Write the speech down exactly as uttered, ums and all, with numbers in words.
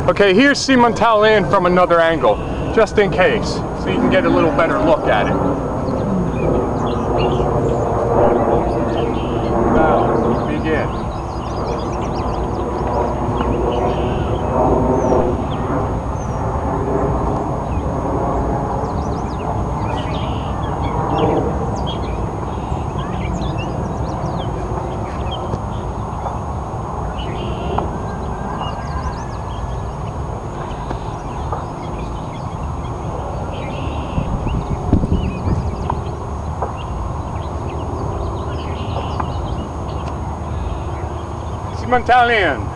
Okay, here's Simon-Tal-Land from another angle, just in case, so you can get a little better look at it. Now, begin. Simon-Tal-Land.